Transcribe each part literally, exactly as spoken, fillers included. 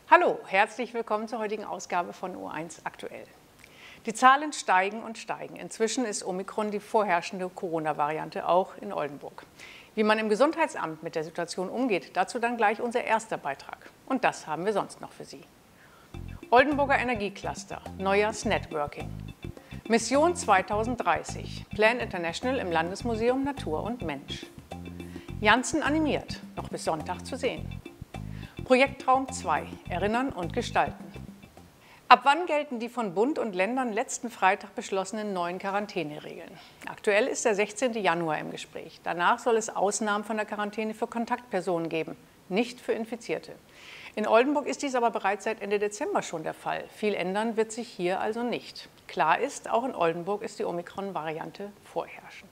Hallo, herzlich willkommen zur heutigen Ausgabe von O eins Aktuell. Die Zahlen steigen und steigen. Inzwischen ist Omikron die vorherrschende Corona-Variante, auch in Oldenburg. Wie man im Gesundheitsamt mit der Situation umgeht, dazu dann gleich unser erster Beitrag. Und das haben wir sonst noch für Sie. Oldenburger Energiecluster, Neujahrs-Networking. Mission zweitausenddreißig, Plan International im Landesmuseum Natur und Mensch. Janssen animiert, noch bis Sonntag zu sehen. Projektraum zwei, Erinnern und Gestalten. Ab wann gelten die von Bund und Ländern letzten Freitag beschlossenen neuen Quarantäneregeln? Aktuell ist der sechzehnte Januar im Gespräch. Danach soll es Ausnahmen von der Quarantäne für Kontaktpersonen geben, nicht für Infizierte. In Oldenburg ist dies aber bereits seit Ende Dezember schon der Fall. Viel ändern wird sich hier also nicht. Klar ist, auch in Oldenburg ist die Omikron-Variante vorherrschend.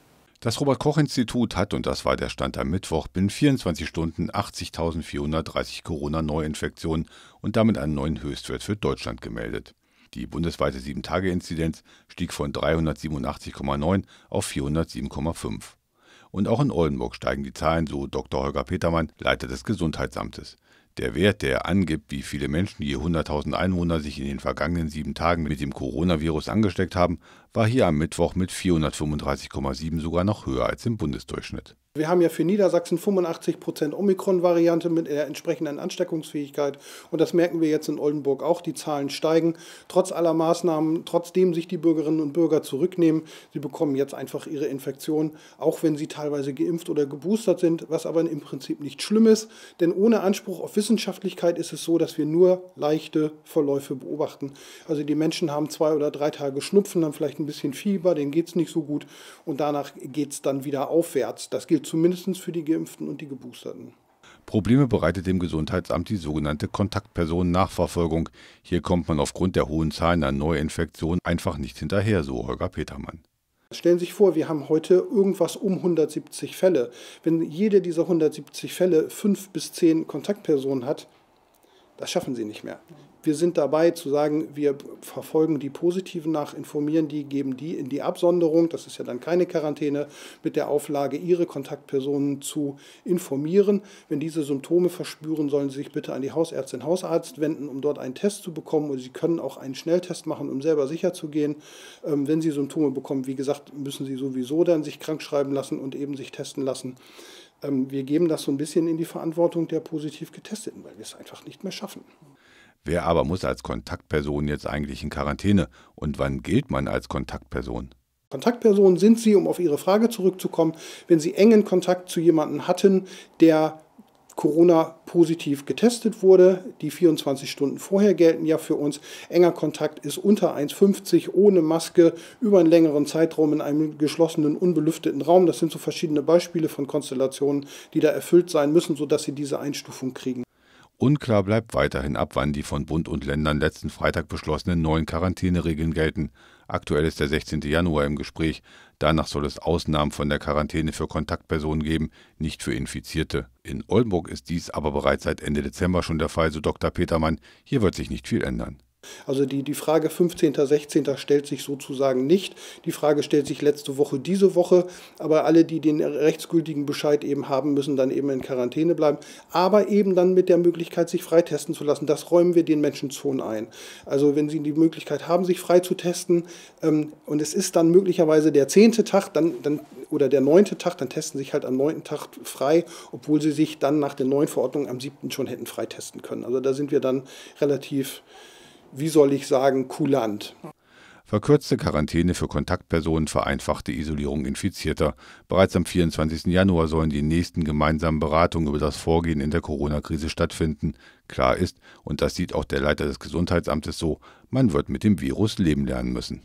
Das Robert-Koch-Institut hat, und das war der Stand am Mittwoch, binnen vierundzwanzig Stunden achtzigtausendvierhundertdreißig Corona-Neuinfektionen und damit einen neuen Höchstwert für Deutschland gemeldet. Die bundesweite sieben Tage Inzidenz stieg von dreihundertsiebenundachtzig Komma neun auf vierhundertsieben Komma fünf. Und auch in Oldenburg steigen die Zahlen, so Doktor Holger Petermann, Leiter des Gesundheitsamtes. Der Wert, der angibt, wie viele Menschen je hunderttausend Einwohner sich in den vergangenen sieben Tagen mit dem Coronavirus angesteckt haben, war hier am Mittwoch mit vierhundertfünfunddreißig Komma sieben sogar noch höher als im Bundesdurchschnitt. Wir haben ja für Niedersachsen fünfundachtzig Prozent Omikron-Variante mit der entsprechenden Ansteckungsfähigkeit. Und das merken wir jetzt in Oldenburg auch. Die Zahlen steigen. Trotz aller Maßnahmen, trotzdem sich die Bürgerinnen und Bürger zurücknehmen. Sie bekommen jetzt einfach ihre Infektion, auch wenn sie teilweise geimpft oder geboostert sind, was aber im Prinzip nicht schlimm ist. Denn ohne Anspruch auf Wissenschaftlichkeit ist es so, dass wir nur leichte Verläufe beobachten. Also die Menschen haben zwei oder drei Tage Schnupfen, haben vielleicht ein bisschen Fieber, denen geht es nicht so gut. Und danach geht es dann wieder aufwärts. Das gilt zumindest für die Geimpften und die Geboosterten. Probleme bereitet dem Gesundheitsamt die sogenannte Kontaktpersonennachverfolgung. Hier kommt man aufgrund der hohen Zahlen an Neuinfektionen einfach nicht hinterher, so Holger Petermann. Stellen Sie sich vor, wir haben heute irgendwas um hundertsiebzig Fälle. Wenn jede dieser hundertsiebzig Fälle fünf bis zehn Kontaktpersonen hat, das schaffen Sie nicht mehr. Wir sind dabei zu sagen, wir verfolgen die Positiven nach, informieren die, geben die in die Absonderung, das ist ja dann keine Quarantäne, mit der Auflage, ihre Kontaktpersonen zu informieren. Wenn diese Symptome verspüren, sollen sie sich bitte an die Hausärztin, Hausarzt wenden, um dort einen Test zu bekommen. Oder sie können auch einen Schnelltest machen, um selber sicher zu gehen. Ähm, wenn sie Symptome bekommen, wie gesagt, müssen sie sowieso dann sich krank schreiben lassen und eben sich testen lassen. Ähm, wir geben das so ein bisschen in die Verantwortung der positiv Getesteten, weil wir es einfach nicht mehr schaffen. Wer aber muss als Kontaktperson jetzt eigentlich in Quarantäne und wann gilt man als Kontaktperson? Kontaktpersonen sind Sie, um auf Ihre Frage zurückzukommen, wenn Sie engen Kontakt zu jemandem hatten, der Corona-positiv getestet wurde. Die vierundzwanzig Stunden vorher gelten ja für uns. Enger Kontakt ist unter eins Komma fünfzig ohne Maske über einen längeren Zeitraum in einem geschlossenen, unbelüfteten Raum. Das sind so verschiedene Beispiele von Konstellationen, die da erfüllt sein müssen, sodass Sie diese Einstufung kriegen. Unklar bleibt weiterhin, ab wann die von Bund und Ländern letzten Freitag beschlossenen neuen Quarantäneregeln gelten. Aktuell ist der sechzehnte Januar im Gespräch. Danach soll es Ausnahmen von der Quarantäne für Kontaktpersonen geben, nicht für Infizierte. In Oldenburg ist dies aber bereits seit Ende Dezember schon der Fall, so Doktor Petermann. Hier wird sich nicht viel ändern. Also die, die Frage fünfzehnten sechzehnten stellt sich sozusagen nicht. Die Frage stellt sich letzte Woche, diese Woche. Aber alle, die den rechtsgültigen Bescheid eben haben, müssen dann eben in Quarantäne bleiben. Aber eben dann mit der Möglichkeit, sich freitesten zu lassen. Das räumen wir den Menschen schon ein. Also wenn sie die Möglichkeit haben, sich frei zu testen ähm, und es ist dann möglicherweise der zehnte Tag dann, dann, oder der neunte Tag, dann testen sie sich halt am neunten Tag frei, obwohl sie sich dann nach der neuen Verordnung am siebten schon hätten freitesten können. Also da sind wir dann relativ, wie soll ich sagen, kulant. Verkürzte Quarantäne für Kontaktpersonen, vereinfachte Isolierung Infizierter. Bereits am vierundzwanzigsten Januar sollen die nächsten gemeinsamen Beratungen über das Vorgehen in der Corona-Krise stattfinden. Klar ist, und das sieht auch der Leiter des Gesundheitsamtes so, man wird mit dem Virus leben lernen müssen.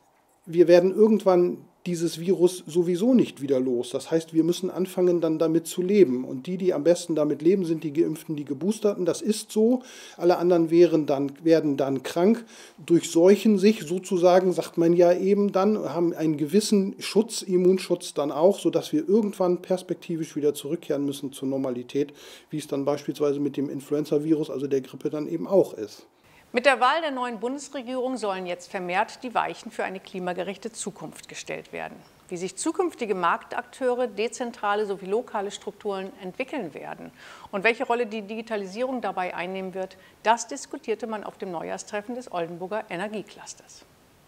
Wir werden irgendwann dieses Virus sowieso nicht wieder los. Das heißt, wir müssen anfangen, dann damit zu leben. Und die, die am besten damit leben, sind die Geimpften, die Geboosterten. Das ist so. Alle anderen wären dann, werden dann krank, durchseuchen sich sozusagen, sagt man ja eben dann, haben einen gewissen Schutz, Immunschutz dann auch, sodass wir irgendwann perspektivisch wieder zurückkehren müssen zur Normalität, wie es dann beispielsweise mit dem Influenza-Virus, also der Grippe, dann eben auch ist. Mit der Wahl der neuen Bundesregierung sollen jetzt vermehrt die Weichen für eine klimagerechte Zukunft gestellt werden. Wie sich zukünftige Marktakteure, dezentrale sowie lokale Strukturen entwickeln werden und welche Rolle die Digitalisierung dabei einnehmen wird, das diskutierte man auf dem Neujahrstreffen des Oldenburger Energieclusters.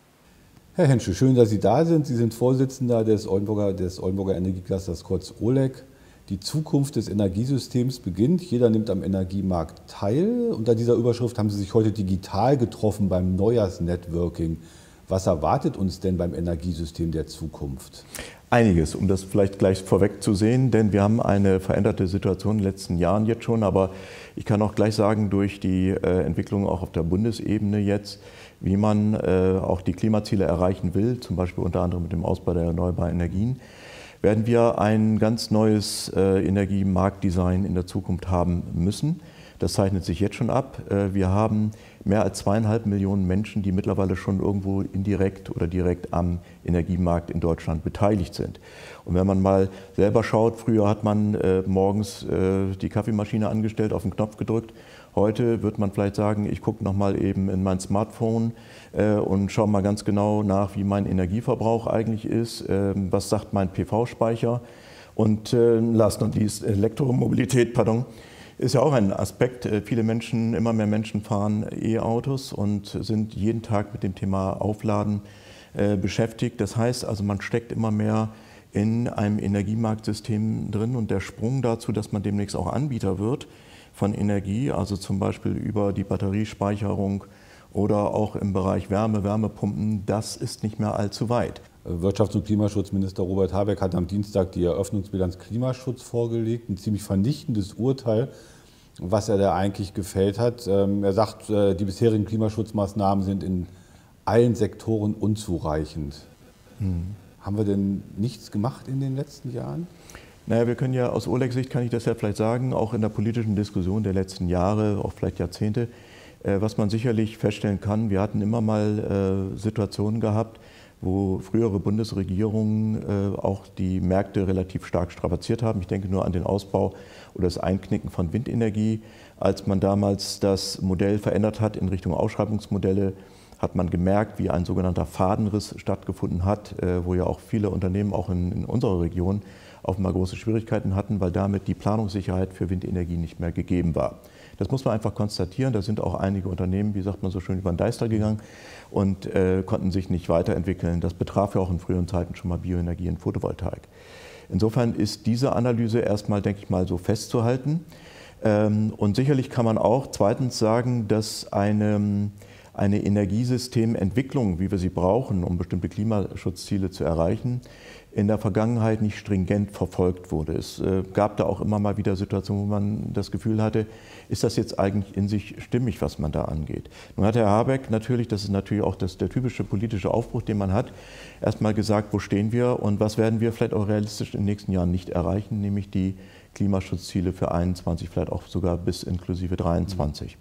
Herr Henschel, schön, dass Sie da sind. Sie sind Vorsitzender des Oldenburger, des Oldenburger Energieclusters, kurz O L E C. Die Zukunft des Energiesystems beginnt. Jeder nimmt am Energiemarkt teil. Unter dieser Überschrift haben Sie sich heute digital getroffen beim Neujahrsnetworking. Was erwartet uns denn beim Energiesystem der Zukunft? Einiges, um das vielleicht gleich vorweg zu sehen, denn wir haben eine veränderte Situation in den letzten Jahren jetzt schon, aber ich kann auch gleich sagen, durch die äh, Entwicklung auch auf der Bundesebene jetzt, wie man äh, auch die Klimaziele erreichen will, zum Beispiel unter anderem mit dem Ausbau der erneuerbaren Energien, werden wir ein ganz neues äh, Energiemarktdesign in der Zukunft haben müssen. Das zeichnet sich jetzt schon ab. Äh, wir haben mehr als zweieinhalb Millionen Menschen, die mittlerweile schon irgendwo indirekt oder direkt am Energiemarkt in Deutschland beteiligt sind. Und wenn man mal selber schaut, früher hat man äh, morgens äh, die Kaffeemaschine angestellt, auf den Knopf gedrückt. Heute wird man vielleicht sagen, ich gucke noch mal eben in mein Smartphone äh, und schaue mal ganz genau nach, wie mein Energieverbrauch eigentlich ist, äh, was sagt mein P V-Speicher und äh, Last und dies Elektromobilität, pardon, ist ja auch ein Aspekt. Viele Menschen, immer mehr Menschen fahren E-Autos und sind jeden Tag mit dem Thema Aufladen äh, beschäftigt. Das heißt also, man steckt immer mehr in einem Energiemarktsystem drin und der Sprung dazu, dass man demnächst auch Anbieter wird von Energie, also zum Beispiel über die Batteriespeicherung oder auch im Bereich Wärme, Wärmepumpen, das ist nicht mehr allzu weit. Wirtschafts- und Klimaschutzminister Robert Habeck hat am Dienstag die Eröffnungsbilanz Klimaschutz vorgelegt, ein ziemlich vernichtendes Urteil, was er da eigentlich gefällt hat. Er sagt, die bisherigen Klimaschutzmaßnahmen sind in allen Sektoren unzureichend. Hm. Haben wir denn nichts gemacht in den letzten Jahren? Naja, wir können ja aus O L E C-Sicht, kann ich das ja vielleicht sagen, auch in der politischen Diskussion der letzten Jahre, auch vielleicht Jahrzehnte, äh, was man sicherlich feststellen kann, wir hatten immer mal äh, Situationen gehabt, wo frühere Bundesregierungen äh, auch die Märkte relativ stark strapaziert haben. Ich denke nur an den Ausbau oder das Einknicken von Windenergie. Als man damals das Modell verändert hat in Richtung Ausschreibungsmodelle, hat man gemerkt, wie ein sogenannter Fadenriss stattgefunden hat, äh, wo ja auch viele Unternehmen auch in, in unserer Region offenbar große Schwierigkeiten hatten, weil damit die Planungssicherheit für Windenergie nicht mehr gegeben war. Das muss man einfach konstatieren. Da sind auch einige Unternehmen, wie sagt man so schön, über den Deister gegangen und äh, konnten sich nicht weiterentwickeln. Das betraf ja auch in früheren Zeiten schon mal Bioenergie und Photovoltaik. Insofern ist diese Analyse erstmal, denke ich mal, so festzuhalten. Ähm, und sicherlich kann man auch zweitens sagen, dass eine, eine Energiesystementwicklung, wie wir sie brauchen, um bestimmte Klimaschutzziele zu erreichen, in der Vergangenheit nicht stringent verfolgt wurde. Es äh, gab da auch immer mal wieder Situationen, wo man das Gefühl hatte, ist das jetzt eigentlich in sich stimmig, was man da angeht. Nun hat Herr Habeck natürlich, das ist natürlich auch das, der typische politische Aufbruch, den man hat, erstmal gesagt, wo stehen wir und was werden wir vielleicht auch realistisch in den nächsten Jahren nicht erreichen, nämlich die Klimaschutzziele für einundzwanzig, vielleicht auch sogar bis inklusive dreiundzwanzig.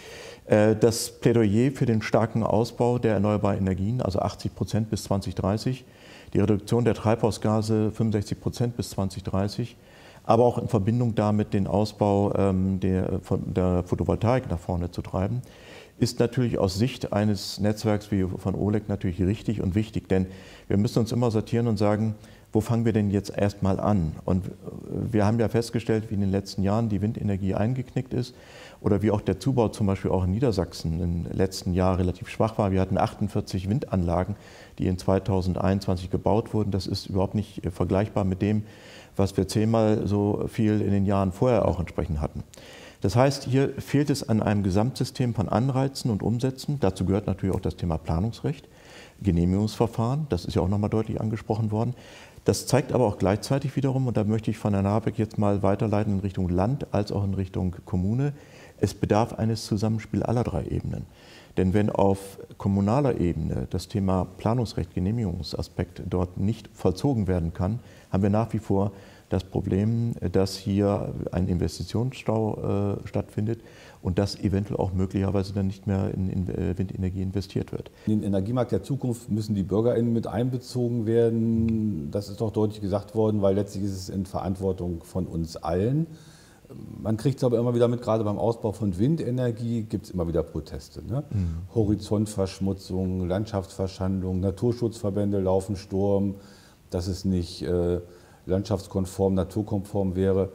Mhm. Das Plädoyer für den starken Ausbau der erneuerbaren Energien, also achtzig Prozent bis zweitausenddreißig, die Reduktion der Treibhausgase fünfundsechzig Prozent bis zweitausenddreißig, aber auch in Verbindung damit den Ausbau ähm, der, von der Photovoltaik nach vorne zu treiben, ist natürlich aus Sicht eines Netzwerks wie von O L E C natürlich richtig und wichtig. Denn wir müssen uns immer sortieren und sagen, wo fangen wir denn jetzt erstmal an? Und wir haben ja festgestellt, wie in den letzten Jahren die Windenergie eingeknickt ist oder wie auch der Zubau zum Beispiel auch in Niedersachsen im letzten Jahr relativ schwach war. Wir hatten achtundvierzig Windanlagen, die in zweitausendeinundzwanzig gebaut wurden. Das ist überhaupt nicht vergleichbar mit dem, was wir zehnmal so viel in den Jahren vorher auch entsprechend hatten. Das heißt, hier fehlt es an einem Gesamtsystem von Anreizen und Umsätzen. Dazu gehört natürlich auch das Thema Planungsrecht, Genehmigungsverfahren. Das ist ja auch nochmal deutlich angesprochen worden. Das zeigt aber auch gleichzeitig wiederum, und da möchte ich von Herrn Habeck jetzt mal weiterleiten in Richtung Land als auch in Richtung Kommune, es bedarf eines Zusammenspiels aller drei Ebenen. Denn wenn auf kommunaler Ebene das Thema Planungsrecht, Genehmigungsaspekt dort nicht vollzogen werden kann, haben wir nach wie vor das Problem, dass hier ein Investitionsstau äh, stattfindet und dass eventuell auch möglicherweise dann nicht mehr in, in Windenergie investiert wird. In den Energiemarkt der Zukunft müssen die BürgerInnen mit einbezogen werden. Das ist doch deutlich gesagt worden, weil letztlich ist es in Verantwortung von uns allen. Man kriegt es aber immer wieder mit, gerade beim Ausbau von Windenergie gibt es immer wieder Proteste. Ne? Mhm. Horizontverschmutzung, Landschaftsverschandung, Naturschutzverbände laufen Sturm, dass es nicht äh, landschaftskonform, naturkonform wäre.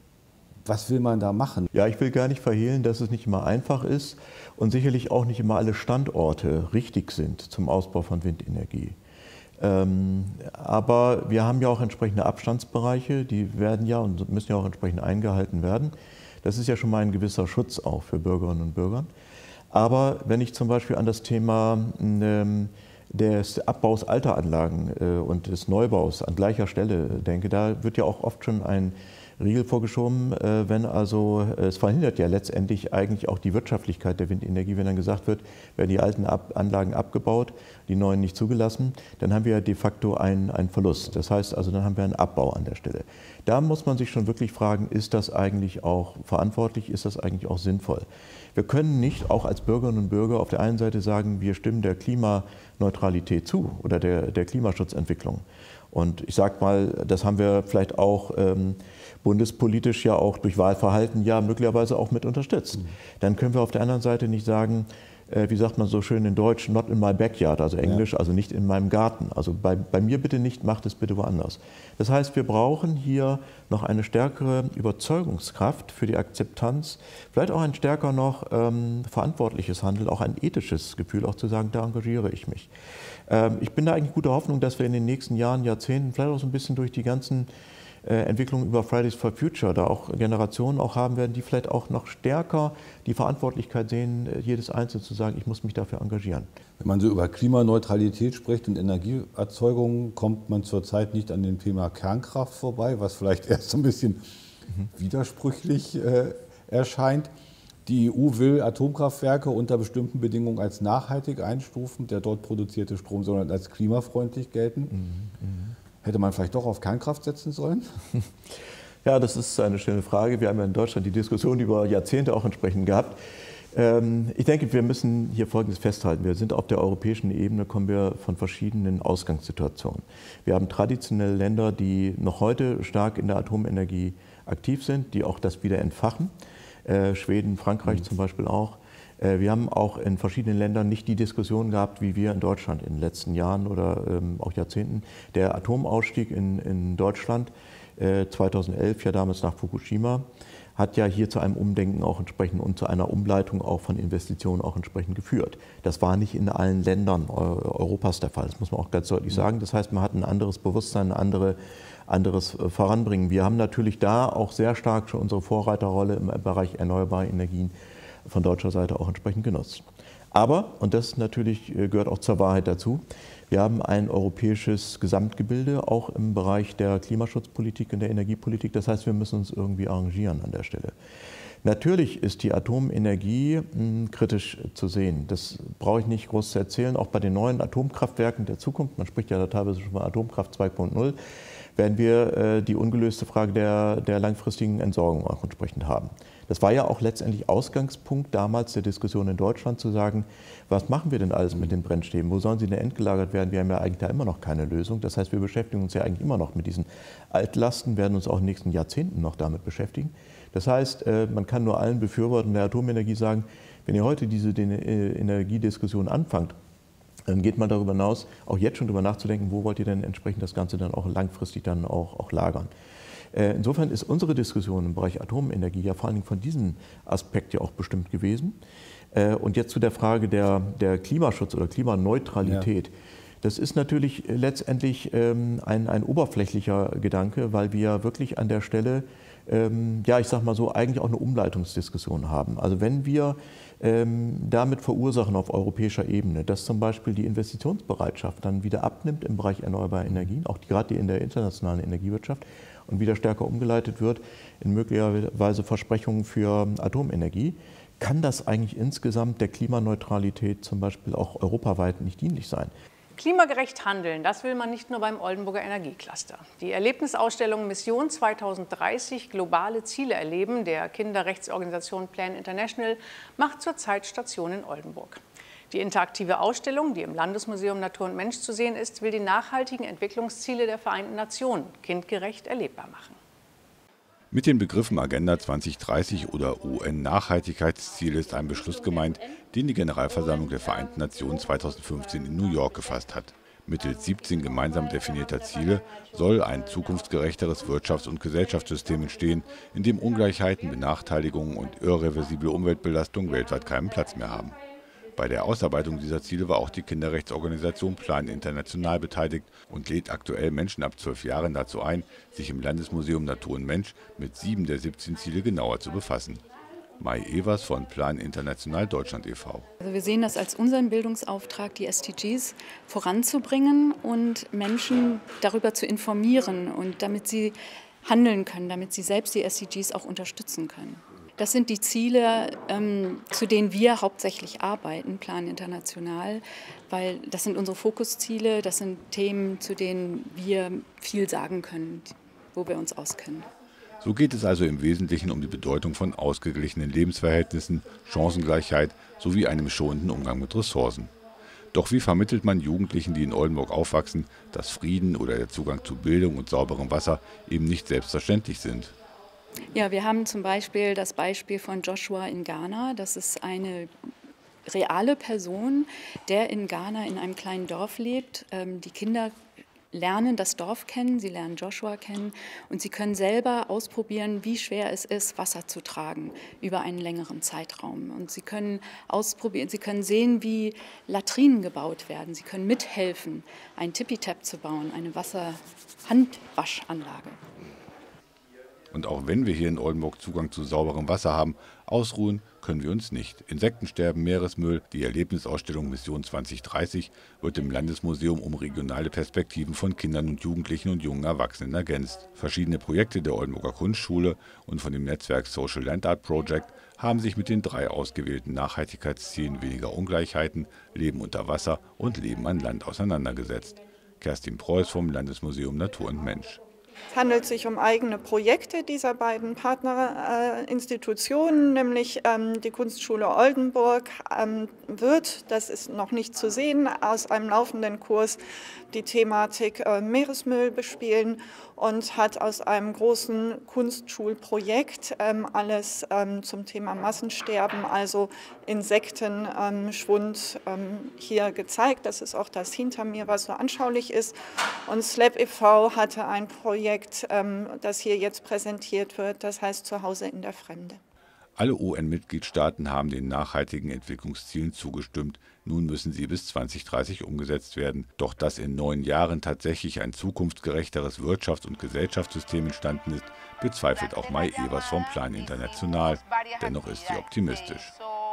Was will man da machen? Ja, ich will gar nicht verhehlen, dass es nicht immer einfach ist und sicherlich auch nicht immer alle Standorte richtig sind zum Ausbau von Windenergie. Ähm, aber wir haben ja auch entsprechende Abstandsbereiche, die werden ja und müssen ja auch entsprechend eingehalten werden. Das ist ja schon mal ein gewisser Schutz auch für Bürgerinnen und Bürger. Aber wenn ich zum Beispiel an das Thema ähm, des Abbaus alter Anlagen äh, und des Neubaus an gleicher Stelle denke, da wird ja auch oft schon ein Riegel vorgeschoben, äh, wenn also, es verhindert ja letztendlich eigentlich auch die Wirtschaftlichkeit der Windenergie, wenn dann gesagt wird, werden die alten Ab Anlagen abgebaut, die neuen nicht zugelassen, dann haben wir ja de facto einen, einen Verlust. Das heißt also, dann haben wir einen Abbau an der Stelle. Da muss man sich schon wirklich fragen, ist das eigentlich auch verantwortlich, ist das eigentlich auch sinnvoll? Wir können nicht auch als Bürgerinnen und Bürger auf der einen Seite sagen, wir stimmen der Klimaneutralität zu oder der, der Klimaschutzentwicklung. Und ich sage mal, das haben wir vielleicht auch ähm, bundespolitisch ja auch durch Wahlverhalten ja möglicherweise auch mit unterstützt. Mhm. Dann können wir auf der anderen Seite nicht sagen, äh, wie sagt man so schön in Deutsch, not in my backyard, also Englisch, ja. Also nicht in meinem Garten. Also bei, bei mir bitte nicht, macht es bitte woanders. Das heißt, wir brauchen hier noch eine stärkere Überzeugungskraft für die Akzeptanz, vielleicht auch ein stärker noch ähm, verantwortliches Handeln, auch ein ethisches Gefühl, auch zu sagen, da engagiere ich mich. Ähm, ich bin da eigentlich guter Hoffnung, dass wir in den nächsten Jahren, Jahrzehnten, vielleicht auch so ein bisschen durch die ganzen Entwicklung über Fridays for Future, da auch Generationen auch haben werden, die vielleicht auch noch stärker die Verantwortlichkeit sehen, jedes Einzelne zu sagen, ich muss mich dafür engagieren. Wenn man so über Klimaneutralität spricht und Energieerzeugung, kommt man zurzeit nicht an dem Thema Kernkraft vorbei, was vielleicht erst so ein bisschen mhm. widersprüchlich äh, erscheint. Die E U will Atomkraftwerke unter bestimmten Bedingungen als nachhaltig einstufen, der dort produzierte Strom soll als klimafreundlich gelten. Mhm. Mhm. Hätte man vielleicht doch auf Kernkraft setzen sollen? Ja, das ist eine schöne Frage. Wir haben ja in Deutschland die Diskussion über Jahrzehnte auch entsprechend gehabt. Ich denke, wir müssen hier Folgendes festhalten. Wir sind auf der europäischen Ebene, kommen wir von verschiedenen Ausgangssituationen. Wir haben traditionelle Länder, die noch heute stark in der Atomenergie aktiv sind, die auch das wieder entfachen. Schweden, Frankreich mhm. zum Beispiel auch. Wir haben auch in verschiedenen Ländern nicht die Diskussion gehabt, wie wir in Deutschland in den letzten Jahren oder ähm, auch Jahrzehnten. Der Atomausstieg in, in Deutschland äh, zweitausendelf, ja damals nach Fukushima, hat ja hier zu einem Umdenken auch entsprechend und zu einer Umleitung auch von Investitionen auch entsprechend geführt. Das war nicht in allen Ländern Europas der Fall, das muss man auch ganz deutlich sagen. Das heißt, man hat ein anderes Bewusstsein, ein andere, anderes Voranbringen. Wir haben natürlich da auch sehr stark schon unsere Vorreiterrolle im Bereich erneuerbare Energien von deutscher Seite auch entsprechend genutzt. Aber, und das natürlich gehört auch zur Wahrheit dazu, wir haben ein europäisches Gesamtgebilde, auch im Bereich der Klimaschutzpolitik und der Energiepolitik. Das heißt, wir müssen uns irgendwie arrangieren an der Stelle. Natürlich ist die Atomenergie mh, kritisch zu sehen. Das brauche ich nicht groß zu erzählen. Auch bei den neuen Atomkraftwerken der Zukunft, man spricht ja da teilweise schon mal Atomkraft zwei Punkt null, werden wir äh, die ungelöste Frage der, der langfristigen Entsorgung auch entsprechend haben. Das war ja auch letztendlich Ausgangspunkt damals der Diskussion in Deutschland, zu sagen, was machen wir denn alles mit den Brennstäben? Wo sollen sie denn entgelagert werden? Wir haben ja eigentlich da immer noch keine Lösung. Das heißt, wir beschäftigen uns ja eigentlich immer noch mit diesen Altlasten, werden uns auch in den nächsten Jahrzehnten noch damit beschäftigen. Das heißt, man kann nur allen Befürwortern der Atomenergie sagen, wenn ihr heute diese Energiediskussion anfangt, dann geht man darüber hinaus, auch jetzt schon darüber nachzudenken, wo wollt ihr denn entsprechend das Ganze dann auch langfristig dann auch, auch lagern. Insofern ist unsere Diskussion im Bereich Atomenergie ja vor allen Dingen von diesem Aspekt ja auch bestimmt gewesen. Und jetzt zu der Frage der, der Klimaschutz oder Klimaneutralität. Ja. Das ist natürlich letztendlich ein, ein oberflächlicher Gedanke, weil wir wirklich an der Stelle, ja, ich sag mal so, eigentlich auch eine Umleitungsdiskussion haben. Also wenn wir damit verursachen auf europäischer Ebene, dass zum Beispiel die Investitionsbereitschaft dann wieder abnimmt im Bereich erneuerbarer Energien, auch gerade in der internationalen Energiewirtschaft, und wieder stärker umgeleitet wird in möglicherweise Versprechungen für Atomenergie, kann das eigentlich insgesamt der Klimaneutralität zum Beispiel auch europaweit nicht dienlich sein. Klimagerecht handeln, das will man nicht nur beim Oldenburger Energiecluster. Die Erlebnisausstellung Mission zweitausenddreißig Globale Ziele erleben der Kinderrechtsorganisation Plan International macht zurzeit Station in Oldenburg. Die interaktive Ausstellung, die im Landesmuseum Natur und Mensch zu sehen ist, will die nachhaltigen Entwicklungsziele der Vereinten Nationen kindgerecht erlebbar machen. Mit den Begriffen Agenda zwanzig dreißig oder U N-Nachhaltigkeitsziele ist ein Beschluss gemeint, den die Generalversammlung der Vereinten Nationen zweitausendfünfzehn in New York gefasst hat. Mittels siebzehn gemeinsam definierter Ziele soll ein zukunftsgerechteres Wirtschafts- und Gesellschaftssystem entstehen, in dem Ungleichheiten, Benachteiligungen und irreversible Umweltbelastung weltweit keinen Platz mehr haben. Bei der Ausarbeitung dieser Ziele war auch die Kinderrechtsorganisation Plan International beteiligt und lädt aktuell Menschen ab zwölf Jahren dazu ein, sich im Landesmuseum Natur und Mensch mit sieben der siebzehn Ziele genauer zu befassen. Mai Evers von Plan International Deutschland e V Also wir sehen das als unseren Bildungsauftrag, die S D Gs voranzubringen und Menschen darüber zu informieren und damit sie handeln können, damit sie selbst die S D Gs auch unterstützen können. Das sind die Ziele, ähm, zu denen wir hauptsächlich arbeiten, Plan International, weil das sind unsere Fokusziele, das sind Themen, zu denen wir viel sagen können, wo wir uns auskennen. So geht es also im Wesentlichen um die Bedeutung von ausgeglichenen Lebensverhältnissen, Chancengleichheit sowie einem schonenden Umgang mit Ressourcen. Doch wie vermittelt man Jugendlichen, die in Oldenburg aufwachsen, dass Frieden oder der Zugang zu Bildung und sauberem Wasser eben nicht selbstverständlich sind? Ja, wir haben zum Beispiel das Beispiel von Joshua in Ghana. Das ist eine reale Person, der in Ghana in einem kleinen Dorf lebt. Die Kinder lernen das Dorf kennen, sie lernen Joshua kennen und sie können selber ausprobieren, wie schwer es ist, Wasser zu tragen über einen längeren Zeitraum. Und sie können ausprobieren, sie können sehen, wie Latrinen gebaut werden. Sie können mithelfen, einen Tippitap zu bauen, eine Wasserhandwaschanlage. Und auch wenn wir hier in Oldenburg Zugang zu sauberem Wasser haben, ausruhen können wir uns nicht. Insektensterben, Meeresmüll, die Erlebnisausstellung Mission zwanzig dreißig wird im Landesmuseum um regionale Perspektiven von Kindern und Jugendlichen und jungen Erwachsenen ergänzt. Verschiedene Projekte der Oldenburger Kunstschule und von dem Netzwerk Social Land Art Project haben sich mit den drei ausgewählten Nachhaltigkeitszielen weniger Ungleichheiten, Leben unter Wasser und Leben an Land auseinandergesetzt. Kerstin Preuß vom Landesmuseum Natur und Mensch. Es handelt sich um eigene Projekte dieser beiden Partnerinstitutionen, nämlich ähm, die Kunstschule Oldenburg ähm, wird, das ist noch nicht zu sehen, aus einem laufenden Kurs die Thematik äh, Meeresmüll bespielen und hat aus einem großen Kunstschulprojekt ähm, alles ähm, zum Thema Massensterben, also Insektenschwund ähm, hier gezeigt. Das ist auch das hinter mir, was so anschaulich ist. Und SLAP e V hatte ein Projekt, ähm, das hier jetzt präsentiert wird, das heißt Zuhause in der Fremde. Alle U N-Mitgliedstaaten haben den nachhaltigen Entwicklungszielen zugestimmt. Nun müssen sie bis zwanzig dreißig umgesetzt werden. Doch dass in neun Jahren tatsächlich ein zukunftsgerechteres Wirtschafts- und Gesellschaftssystem entstanden ist, bezweifelt auch Mai Evers vom Plan International. Dennoch ist sie optimistisch.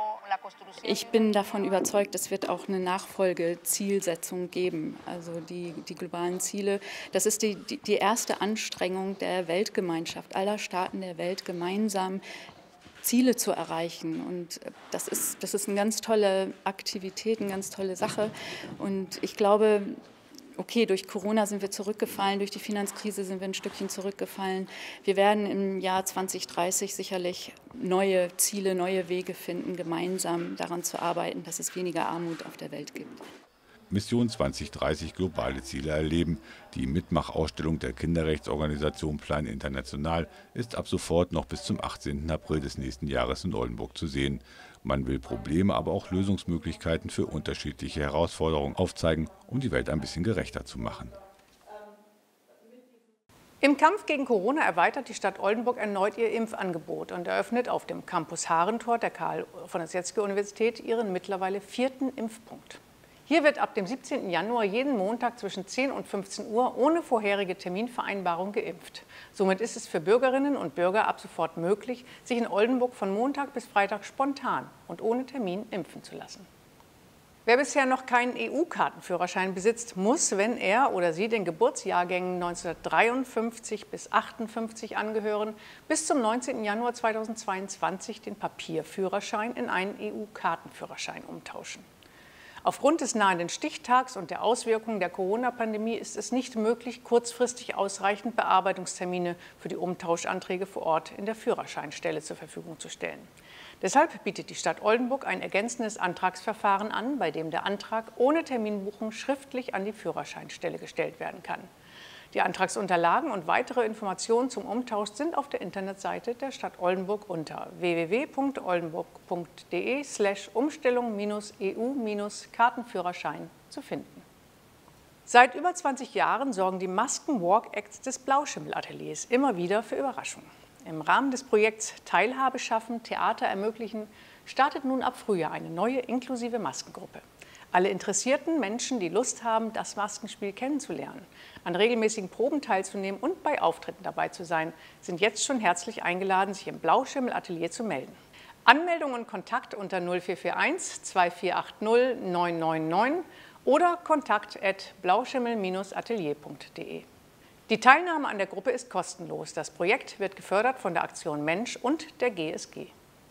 Ich bin davon überzeugt, es wird auch eine Nachfolgezielsetzung geben, also die, die globalen Ziele. Das ist die, die, die erste Anstrengung der Weltgemeinschaft, aller Staaten der Welt gemeinsam Ziele zu erreichen. Und das ist, das ist eine ganz tolle Aktivität, eine ganz tolle Sache. Und ich glaube, okay, durch Corona sind wir zurückgefallen, durch die Finanzkrise sind wir ein Stückchen zurückgefallen. Wir werden im Jahr zwanzig dreißig sicherlich neue Ziele, neue Wege finden, gemeinsam daran zu arbeiten, dass es weniger Armut auf der Welt gibt. Mission zwanzig dreißig globale Ziele erleben. Die Mitmachausstellung der Kinderrechtsorganisation Plan International ist ab sofort noch bis zum achtzehnten April des nächsten Jahres in Oldenburg zu sehen. Man will Probleme, aber auch Lösungsmöglichkeiten für unterschiedliche Herausforderungen aufzeigen, um die Welt ein bisschen gerechter zu machen. Im Kampf gegen Corona erweitert die Stadt Oldenburg erneut ihr Impfangebot und eröffnet auf dem Campus Harentor der Karl von der Jetzke-Universität ihren mittlerweile vierten Impfpunkt. Hier wird ab dem siebzehnten Januar jeden Montag zwischen zehn und fünfzehn Uhr ohne vorherige Terminvereinbarung geimpft. Somit ist es für Bürgerinnen und Bürger ab sofort möglich, sich in Oldenburg von Montag bis Freitag spontan und ohne Termin impfen zu lassen. Wer bisher noch keinen E U-Kartenführerschein besitzt, muss, wenn er oder sie den Geburtsjahrgängen neunzehnhundertdreiundfünfzig bis achtundfünfzig angehören, bis zum neunzehnten Januar zweitausendzweiundzwanzig den Papierführerschein in einen E U-Kartenführerschein umtauschen. Aufgrund des nahenden Stichtags und der Auswirkungen der Corona-Pandemie ist es nicht möglich, kurzfristig ausreichend Bearbeitungstermine für die Umtauschanträge vor Ort in der Führerscheinstelle zur Verfügung zu stellen. Deshalb bietet die Stadt Oldenburg ein ergänzendes Antragsverfahren an, bei dem der Antrag ohne Terminbuchung schriftlich an die Führerscheinstelle gestellt werden kann. Die Antragsunterlagen und weitere Informationen zum Umtausch sind auf der Internetseite der Stadt Oldenburg unter w w w punkt oldenburg punkt de slash umstellung e u Kartenführerschein zu finden. Seit über zwanzig Jahren sorgen die Masken-Walk-Acts des Blauschimmel-Ateliers immer wieder für Überraschungen. Im Rahmen des Projekts Teilhabe schaffen, Theater ermöglichen startet nun ab Frühjahr eine neue inklusive Maskengruppe. Alle interessierten Menschen, die Lust haben, das Maskenspiel kennenzulernen, an regelmäßigen Proben teilzunehmen und bei Auftritten dabei zu sein, sind jetzt schon herzlich eingeladen, sich im Blauschimmel-Atelier zu melden. Anmeldung und Kontakt unter null vier vier eins zwei vier acht null neun neun neun oder kontakt at blauschimmel atelier punkt de. Die Teilnahme an der Gruppe ist kostenlos. Das Projekt wird gefördert von der Aktion Mensch und der G S G.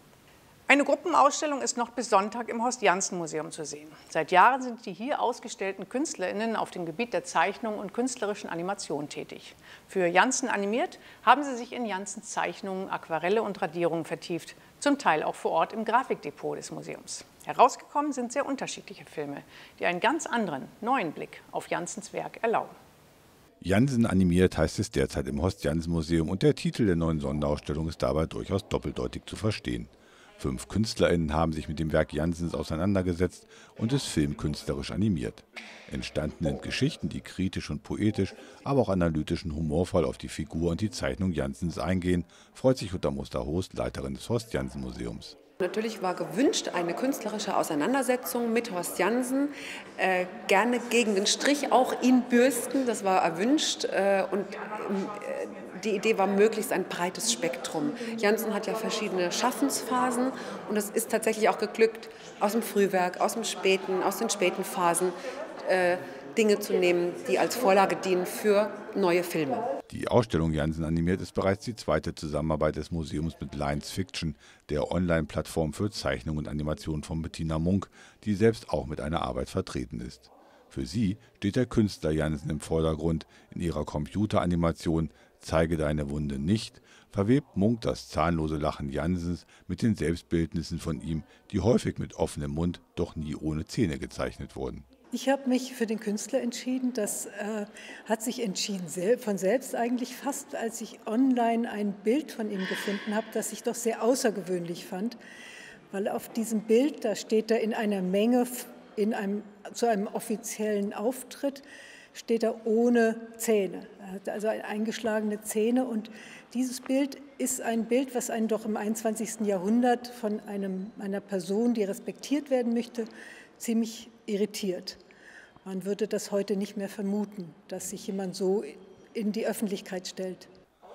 Eine Gruppenausstellung ist noch bis Sonntag im Horst-Janssen-Museum zu sehen. Seit Jahren sind die hier ausgestellten KünstlerInnen auf dem Gebiet der Zeichnung und künstlerischen Animation tätig. Für Janssen animiert haben sie sich in Janssens Zeichnungen, Aquarelle und Radierungen vertieft, zum Teil auch vor Ort im Grafikdepot des Museums. Herausgekommen sind sehr unterschiedliche Filme, die einen ganz anderen, neuen Blick auf Janssens Werk erlauben. Janssen animiert heißt es derzeit im Horst-Janssen-Museum und der Titel der neuen Sonderausstellung ist dabei durchaus doppeldeutig zu verstehen. Fünf KünstlerInnen haben sich mit dem Werk Janssens auseinandergesetzt und es filmkünstlerisch animiert. Entstanden sind Geschichten, die kritisch und poetisch, aber auch analytisch und humorvoll auf die Figur und die Zeichnung Janssens eingehen, freut sich Jutta Muster-Host, Leiterin des Horst-Janssen-Museums. Natürlich war gewünscht eine künstlerische Auseinandersetzung mit Horst Janssen, äh, gerne gegen den Strich, auch ihn bürsten, das war erwünscht. Äh, und äh, die Idee war möglichst ein breites Spektrum. Janssen hat ja verschiedene Schaffensphasen und es ist tatsächlich auch geglückt, aus dem Frühwerk, aus dem späten, aus den späten Phasen äh, Dinge zu nehmen, die als Vorlage dienen für neue Filme. Die Ausstellung Janssen animiert ist bereits die zweite Zusammenarbeit des Museums mit Lines Fiction, der Online-Plattform für Zeichnung und Animation von Bettina Munk, die selbst auch mit einer Arbeit vertreten ist. Für sie steht der Künstler Janssen im Vordergrund. In ihrer Computeranimation Zeige deine Wunde nicht verwebt Munk das zahnlose Lachen Janssens mit den Selbstbildnissen von ihm, die häufig mit offenem Mund, doch nie ohne Zähne gezeichnet wurden. Ich habe mich für den Künstler entschieden. Das äh, hat sich entschieden von selbst eigentlich fast, als ich online ein Bild von ihm gefunden habe, das ich doch sehr außergewöhnlich fand. Weil auf diesem Bild, da steht er in einer Menge, in einem, zu einem offiziellen Auftritt, steht er ohne Zähne. Er hat also eingeschlagene Zähne. Und dieses Bild ist ein Bild, was einen doch im einundzwanzigsten Jahrhundert von einem, einer Person, die respektiert werden möchte, ziemlich irritiert. Man würde das heute nicht mehr vermuten, dass sich jemand so in die Öffentlichkeit stellt.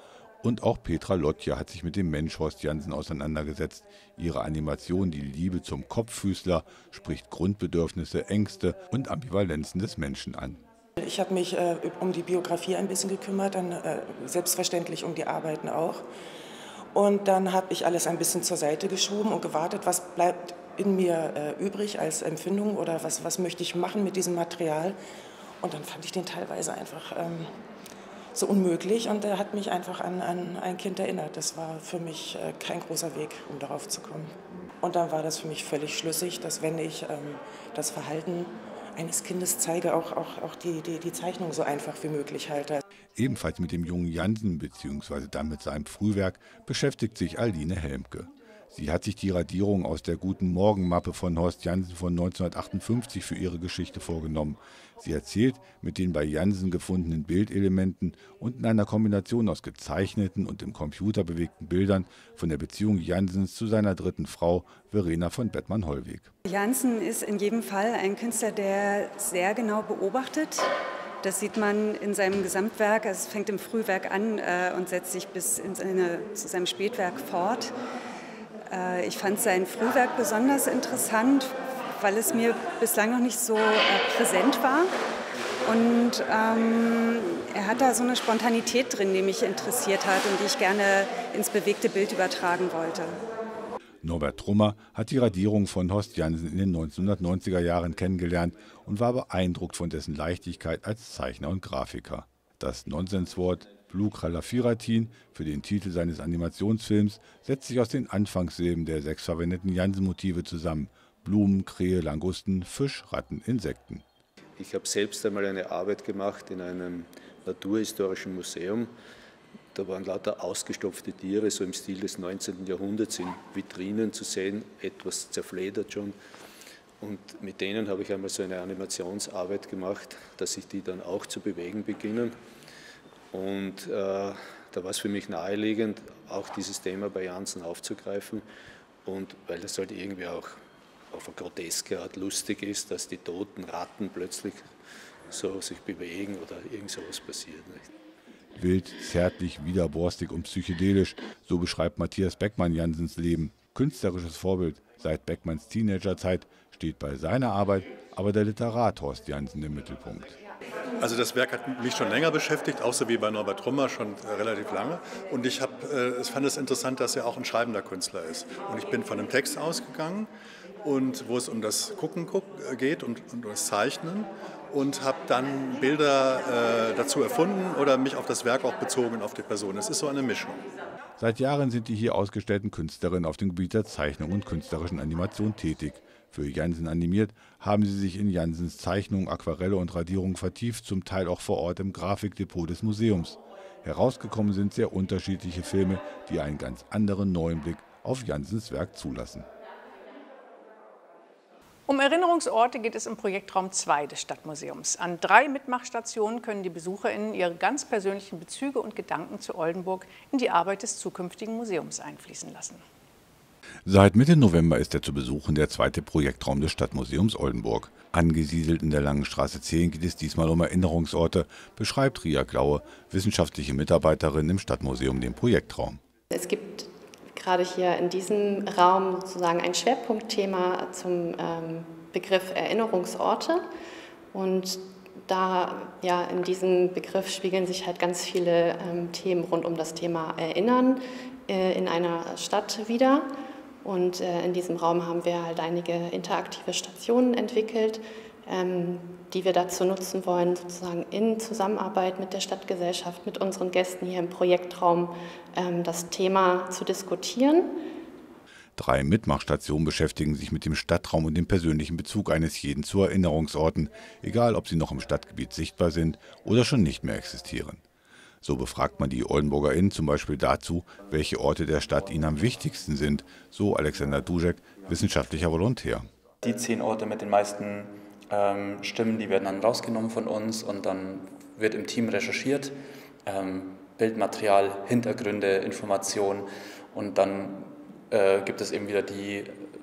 Und auch Petra Lotja hat sich mit dem Mensch Horst Janssen auseinandergesetzt. Ihre Animation Die Liebe zum Kopffüßler spricht Grundbedürfnisse, Ängste und Ambivalenzen des Menschen an. Ich habe mich äh, um die Biografie ein bisschen gekümmert, dann äh, selbstverständlich um die Arbeiten auch. Und dann habe ich alles ein bisschen zur Seite geschoben und gewartet, was bleibt in mir äh, übrig als Empfindung oder was, was möchte ich machen mit diesem Material. Und dann fand ich den teilweise einfach ähm, so unmöglich und er hat mich einfach an, an ein Kind erinnert. Das war für mich äh, kein großer Weg, um darauf zu kommen. Und dann war das für mich völlig schlüssig, dass wenn ich ähm, das Verhalten eines Kindes zeige, auch, auch, auch die, die, die Zeichnung so einfach wie möglich halte. Ebenfalls mit dem jungen Janssen bzw. dann mit seinem Frühwerk beschäftigt sich Aline Helmke. Sie hat sich die Radierung aus der Guten Morgen-Mappe von Horst Janssen von neunzehnhundertachtundfünfzig für ihre Geschichte vorgenommen. Sie erzählt mit den bei Janssen gefundenen Bildelementen und in einer Kombination aus gezeichneten und im Computer bewegten Bildern von der Beziehung Janssens zu seiner dritten Frau, Verena von Bettmann-Hollweg. Janssen ist in jedem Fall ein Künstler, der sehr genau beobachtet. Das sieht man in seinem Gesamtwerk. Es fängt im Frühwerk an äh, und setzt sich bis in seine, zu seinem Spätwerk fort. Äh, ich fand sein Frühwerk besonders interessant, weil es mir bislang noch nicht so äh, präsent war. Und ähm, er hat da so eine Spontanität drin, die mich interessiert hat und die ich gerne ins bewegte Bild übertragen wollte. Norbert Trummer hat die Radierung von Horst Janssen in den neunzehnhundertneunziger Jahren kennengelernt und war beeindruckt von dessen Leichtigkeit als Zeichner und Grafiker. Das Nonsenswort Blue Calafiratin für den Titel seines Animationsfilms setzt sich aus den Anfangssilben der sechs verwendeten Jansen-Motive zusammen: Blumen, Krähe, Langusten, Fisch, Ratten, Insekten. Ich habe selbst einmal eine Arbeit gemacht in einem naturhistorischen Museum. Da waren lauter ausgestopfte Tiere, so im Stil des neunzehnten Jahrhunderts, in Vitrinen zu sehen, etwas zerfledert schon. Und mit denen habe ich einmal so eine Animationsarbeit gemacht, dass sich die dann auch zu bewegen beginnen. Und äh, da war es für mich naheliegend, auch dieses Thema bei Jansen aufzugreifen. Und weil das halt irgendwie auch auf eine groteske Art lustig ist, dass die toten Ratten plötzlich so sich bewegen oder irgend sowas passiert. Nicht? Wild, zärtlich, widerborstig und psychedelisch, so beschreibt Matthias Beckmann Jansens Leben. Künstlerisches Vorbild seit Beckmanns Teenagerzeit steht bei seiner Arbeit aber der Literat Horst Jansen im Mittelpunkt. Also das Werk hat mich schon länger beschäftigt, auch so wie bei Norbert Trummer schon relativ lange. Und ich hab, äh, fand es interessant, dass er auch ein schreibender Künstler ist. Und ich bin von einem Text ausgegangen, und wo es um das Gucken geht und um das Zeichnen, und habe dann Bilder äh, dazu erfunden oder mich auf das Werk auch bezogen, auf die Person. Es ist so eine Mischung. Seit Jahren sind die hier ausgestellten Künstlerinnen auf dem Gebiet der Zeichnung und künstlerischen Animation tätig. Für Jansen animiert haben sie sich in Jansens Zeichnungen, Aquarelle und Radierungen vertieft, zum Teil auch vor Ort im Grafikdepot des Museums. Herausgekommen sind sehr unterschiedliche Filme, die einen ganz anderen neuen Blick auf Jansens Werk zulassen. Um Erinnerungsorte geht es im Projektraum zwei des Stadtmuseums. An drei Mitmachstationen können die BesucherInnen ihre ganz persönlichen Bezüge und Gedanken zu Oldenburg in die Arbeit des zukünftigen Museums einfließen lassen. Seit Mitte November ist er zu besuchen, der zweite Projektraum des Stadtmuseums Oldenburg. Angesiedelt in der Langenstraße zehn geht es diesmal um Erinnerungsorte, beschreibt Ria Glaue, wissenschaftliche Mitarbeiterin im Stadtmuseum, den Projektraum. Es gibt gerade hier in diesem Raum sozusagen ein Schwerpunktthema zum ähm, Begriff Erinnerungsorte. Und da ja in diesem Begriff spiegeln sich halt ganz viele ähm, Themen rund um das Thema Erinnern äh, in einer Stadt wider. Und äh, in diesem Raum haben wir halt einige interaktive Stationen entwickelt, ähm, die wir dazu nutzen wollen, sozusagen in Zusammenarbeit mit der Stadtgesellschaft, mit unseren Gästen hier im Projektraum ähm, das Thema zu diskutieren. Drei Mitmachstationen beschäftigen sich mit dem Stadtraum und dem persönlichen Bezug eines jeden zu Erinnerungsorten, egal ob sie noch im Stadtgebiet sichtbar sind oder schon nicht mehr existieren. So befragt man die OldenburgerInnen zum Beispiel dazu, welche Orte der Stadt ihnen am wichtigsten sind, so Alexander Duschek, wissenschaftlicher Volontär. Die zehn Orte mit den meisten ähm, Stimmen, die werden dann rausgenommen von uns und dann wird im Team recherchiert, ähm, Bildmaterial, Hintergründe, Informationen, und dann äh, gibt es eben wieder die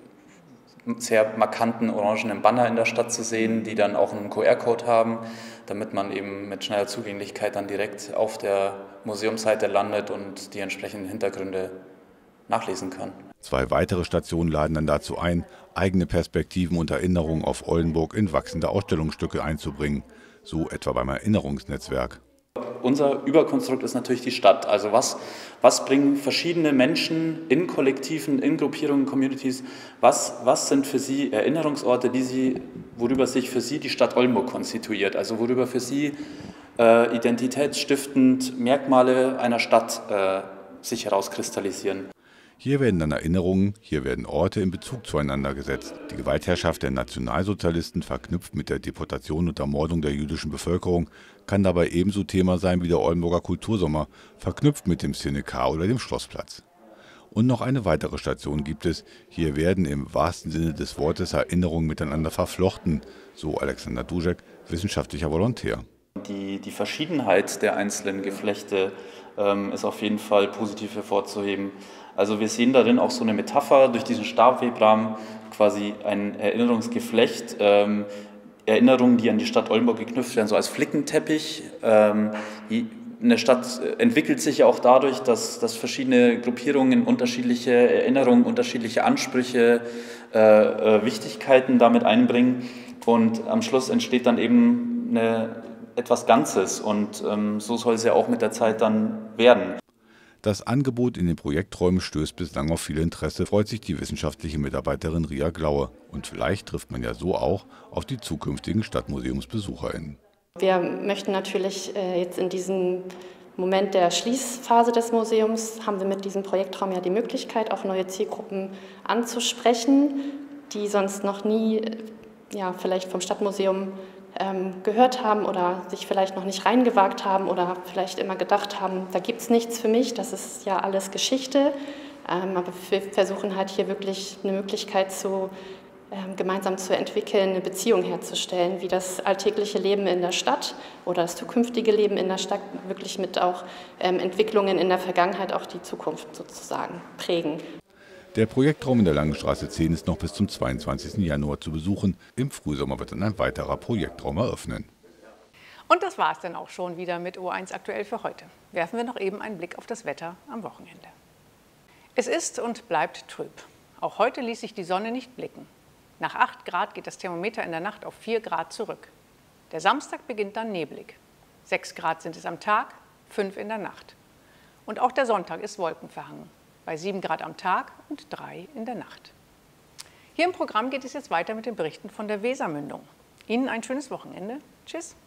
sehr markanten orangenen Banner in der Stadt zu sehen, die dann auch einen Q R-Code haben, damit man eben mit schneller Zugänglichkeit dann direkt auf der Museumsseite landet und die entsprechenden Hintergründe nachlesen kann. Zwei weitere Stationen laden dann dazu ein, eigene Perspektiven und Erinnerungen auf Oldenburg in wachsende Ausstellungsstücke einzubringen, so etwa beim Erinnerungsnetzwerk. Unser Überkonstrukt ist natürlich die Stadt. Also was, was bringen verschiedene Menschen in Kollektiven, in Gruppierungen, Communities, was, was sind für sie Erinnerungsorte, die sie, worüber sich für sie die Stadt Oldenburg konstituiert, also worüber für sie äh, identitätsstiftend Merkmale einer Stadt äh, sich herauskristallisieren. Hier werden dann Erinnerungen, hier werden Orte in Bezug zueinander gesetzt. Die Gewaltherrschaft der Nationalsozialisten, verknüpft mit der Deportation und Ermordung der jüdischen Bevölkerung, kann dabei ebenso Thema sein wie der Oldenburger Kultursommer, verknüpft mit dem Cinecar oder dem Schlossplatz. Und noch eine weitere Station gibt es. Hier werden im wahrsten Sinne des Wortes Erinnerungen miteinander verflochten, so Alexander Duschek, wissenschaftlicher Volontär. Die, die Verschiedenheit der einzelnen Geflechte ähm, ist auf jeden Fall positiv hervorzuheben. Also wir sehen darin auch so eine Metapher durch diesen Stabwebrahmen, quasi ein Erinnerungsgeflecht, ähm, Erinnerungen, die an die Stadt Oldenburg geknüpft werden, so als Flickenteppich. Ähm, die, eine Stadt entwickelt sich ja auch dadurch, dass, dass verschiedene Gruppierungen unterschiedliche Erinnerungen, unterschiedliche Ansprüche, äh, äh, Wichtigkeiten damit einbringen, und am Schluss entsteht dann eben eine, etwas Ganzes, und ähm, so soll es ja auch mit der Zeit dann werden. Das Angebot in den Projekträumen stößt bislang auf viel Interesse, freut sich die wissenschaftliche Mitarbeiterin Ria Glaue. Und vielleicht trifft man ja so auch auf die zukünftigen StadtmuseumsbesucherInnen. Wir möchten natürlich äh, jetzt in diesem Moment der Schließphase des Museums haben wir mit diesem Projektraum ja die Möglichkeit, auch neue Zielgruppen anzusprechen, die sonst noch nie ja, vielleicht vom Stadtmuseum ähm, gehört haben oder sich vielleicht noch nicht reingewagt haben oder vielleicht immer gedacht haben, da gibt es nichts für mich, das ist ja alles Geschichte. Ähm, aber wir versuchen halt hier wirklich eine Möglichkeit zu gemeinsam zu entwickeln, eine Beziehung herzustellen, wie das alltägliche Leben in der Stadt oder das zukünftige Leben in der Stadt wirklich mit auch ähm, Entwicklungen in der Vergangenheit auch die Zukunft sozusagen prägen. Der Projektraum in der Langenstraße zehn ist noch bis zum zweiundzwanzigsten Januar zu besuchen. Im Frühsommer wird dann ein weiterer Projektraum eröffnen. Und das war es dann auch schon wieder mit O eins aktuell für heute. Werfen wir noch eben einen Blick auf das Wetter am Wochenende. Es ist und bleibt trüb. Auch heute ließ sich die Sonne nicht blicken. Nach acht Grad geht das Thermometer in der Nacht auf vier Grad zurück. Der Samstag beginnt dann neblig. sechs Grad sind es am Tag, fünf in der Nacht. Und auch der Sonntag ist wolkenverhangen, bei sieben Grad am Tag und drei in der Nacht. Hier im Programm geht es jetzt weiter mit den Berichten von der Wesermündung. Ihnen ein schönes Wochenende. Tschüss.